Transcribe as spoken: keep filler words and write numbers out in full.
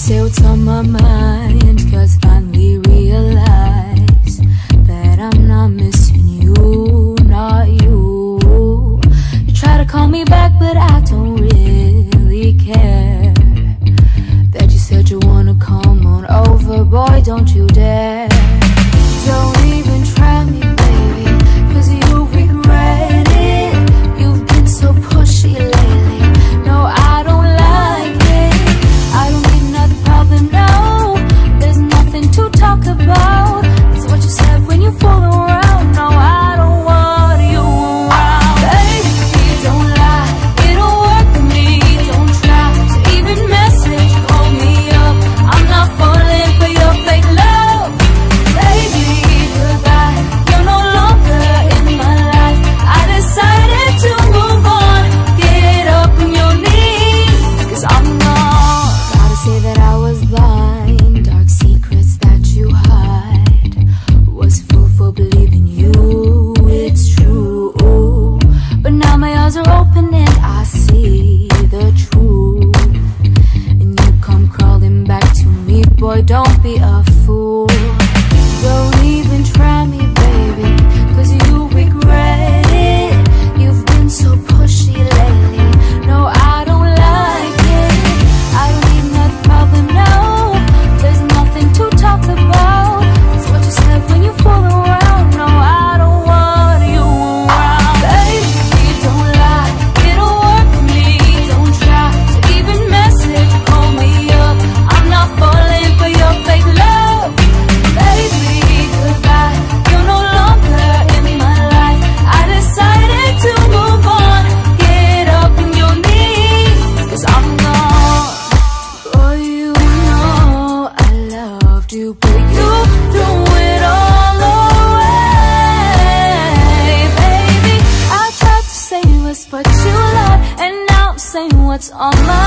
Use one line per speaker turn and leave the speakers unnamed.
say what's on my mind, 'cause finally realize that I'm not missing you, not you. You try to call me back, but I don't really care. That you said you wanna come on over, boy, don't you dare. Don't even try me, baby, 'cause you regret it. You've been so pushy lately. No, I don't like it. I don't need another problem, no. There's nothing to talk about. It's what you said when you fool around. No, I don't want you around. Baby, don't lie, it don't work for me. Don't try to even message, call me up. I'm not falling for your fake love. Baby, goodbye, you're no longer in my life. I decided to move on. Get up on your knees, 'cause I'm not. Gotta say that I was blind. Dark secrets that you hide. Was fool for believing you, it's true. But now my eyes are open and I see the truth. And you come crawling back to me, boy, don't be a fool. Don't even try me, baby, 'cause you regret it. You've been so pushy lately. No, I don't like it. I don't need another problem, no. There's nothing to talk about. It's what you said when you fool around. No, I don't want you around. Baby, don't lie, it don't work for me. Don't try to even message, call me up. I'm not falling for your fake love. Baby, goodbye, you're no longer in my life. I decided to move on. Get up on your knees, 'cause I'm gone. Boy, you know I loved you, but you threw it all away. Baby, I tried to say what's what you love, and now I'm saying what's on my